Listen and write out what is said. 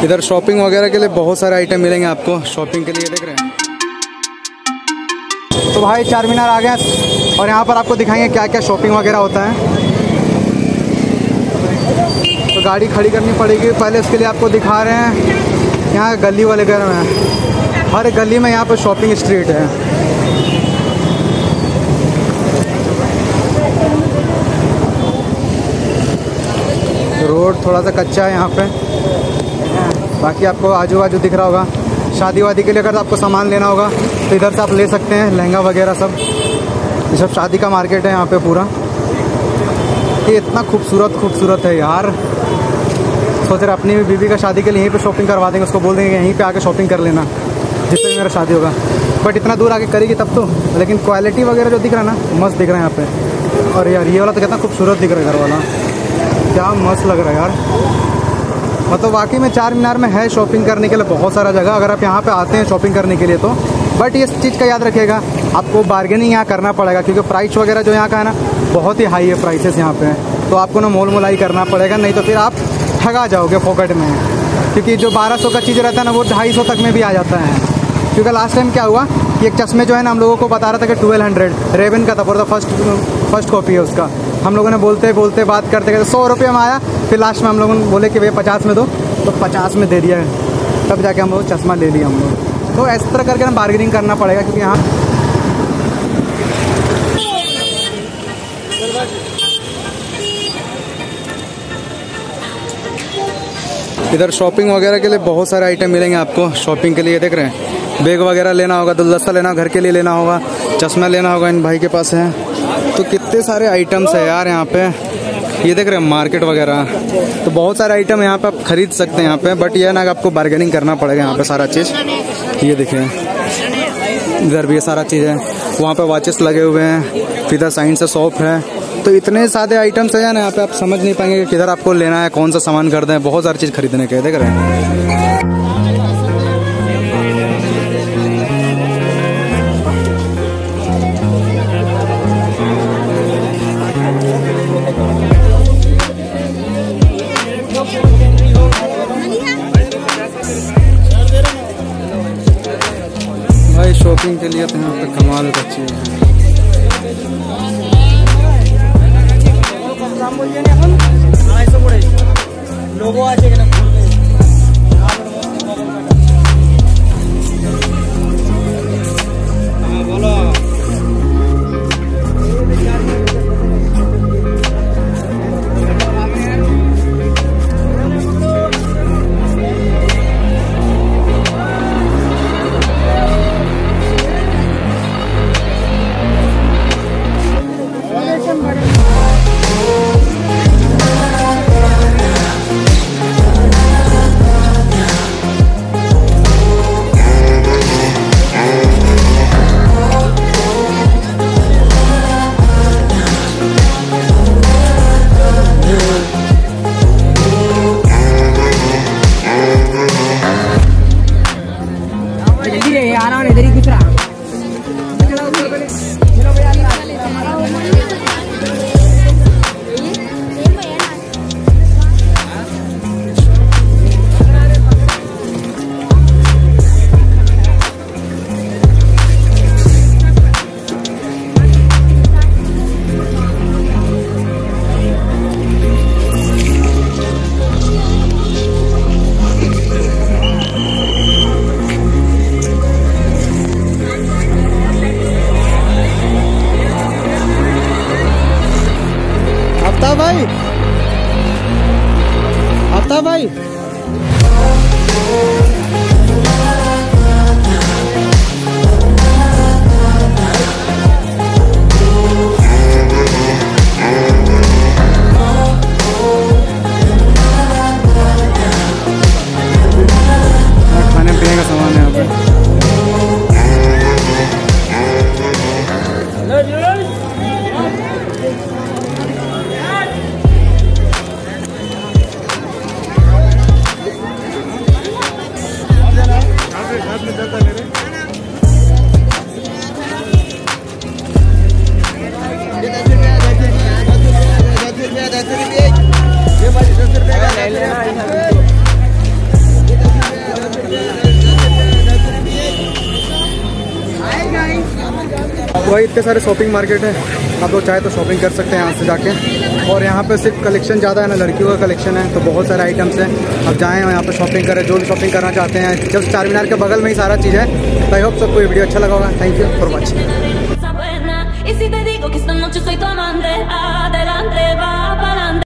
इधर शॉपिंग वगैरह के लिए बहुत सारे आइटम मिलेंगे आपको शॉपिंग के लिए, देख रहे हैं। तो भाई चार मीनार आ गए और यहाँ पर आपको दिखाएंगे क्या क्या शॉपिंग वगैरह होता है। तो गाड़ी खड़ी करनी पड़ेगी पहले, उसके लिए आपको दिखा रहे हैं यहाँ गली वाले घर में, हर गली में यहाँ पर शॉपिंग स्ट्रीट है। रोड थोड़ा सा कच्चा है यहाँ पे, बाकी आपको आजू बाजू दिख रहा होगा। शादी वादी के लिए अगर आपको सामान लेना होगा तो इधर से आप ले सकते हैं, लहंगा वगैरह सब, ये सब शादी का मार्केट है यहाँ पे पूरा। ये इतना खूबसूरत है यार, सोच रहे अपनी बीवी का शादी के लिए यहीं पे शॉपिंग करवा देंगे, उसको बोल देंगे यहीं पे आके शॉपिंग कर लेना जिससे भी मेरा शादी होगा। बट इतना दूर आके करेगी तब तो, लेकिन क्वालिटी वगैरह जो दिख रहा है ना, मस्त दिख रहा है यहाँ पे। और यार ये वाला तो कितना खूबसूरत दिख रहा है, घर वाला क्या मस्त लग रहा है यार। मतलब वाकई में चार मीनार में है शॉपिंग करने के लिए बहुत सारा जगह, अगर आप यहाँ पे आते हैं शॉपिंग करने के लिए तो। बट ये चीज़ का याद रखिएगा, आपको बार्गेनिंग यहाँ करना पड़ेगा, क्योंकि प्राइस वगैरह जो यहाँ का है ना बहुत ही हाई है प्राइसेस यहाँ पे, तो आपको ना मोल मोलाई करना पड़ेगा, नहीं तो फिर आप ठगा जाओगे फोकट में। क्योंकि जो 1200 का चीज़ रहता है ना वो 250 तक में भी आ जाता है। क्योंकि लास्ट टाइम क्या हुआ कि एक चश्मे जो है ना हम लोगों को बता रहा था कि 1200 रेवन का था, फॉर द फर्स्ट कॉपी है उसका। हम लोगों ने बोलते बात करते 100 रुपये में आया, फिर लास्ट में हम लोगों ने बोले कि भैया 50 में दो, तो 50 में दे दिया, तब जाके हम लोग चश्मा ले लिया हम लोग। तो इस तरह करके ना बार्गेनिंग करना पड़ेगा, क्योंकि यहाँ इधर शॉपिंग वगैरह के लिए बहुत सारे आइटम मिलेंगे आपको शॉपिंग के लिए, देख रहे हैं। बैग वगैरह लेना होगा, गुलदस्ता लेना, घर के लिए लेना होगा, चश्मा लेना होगा, इन भाई के पास है। तो कितने सारे आइटम्स है यार यहाँ पे, ये देख रहे हैं मार्केट वगैरह। तो बहुत सारे आइटम यहाँ पे आप खरीद सकते हैं यहाँ पे, बट ये ना आपको बार्गेनिंग करना पड़ेगा यहाँ पे सारा चीज़। ये देखिए इधर भी ये सारा चीज़ है, वहाँ पे वॉचेस लगे हुए हैं, इधर साइड से शॉप है। तो इतने सारे आइटम्स है ना यहाँ पे, आप समझ नहीं पाएंगे कि किधर आपको लेना है, कौन सा सामान खरीदना है, बहुत सारी चीज़ खरीदने के, देख रहे हैं। भाई शॉपिंग के लिए तो यहाँ पे कमाल का चीज़ है। लोगों आ जाएगा ना। इधर ही कुछ रहा। आता भाई खाने पीने का सामान है यहाँ पे। वही इतने सारे शॉपिंग मार्केट है, आप लोग चाहे तो शॉपिंग कर सकते हैं यहाँ से जाके। और यहाँ पे सिर्फ कलेक्शन ज़्यादा है ना, लड़कियों का कलेक्शन है, तो बहुत सारे आइटम्स हैं। आप जाएँ यहाँ पे शॉपिंग करें, जो भी शॉपिंग करना चाहते हैं। जब चार मीनार के बगल में ही सारा चीज़ है। तो आई होप सबको ये वीडियो अच्छा लगा होगा। Thank you for watching.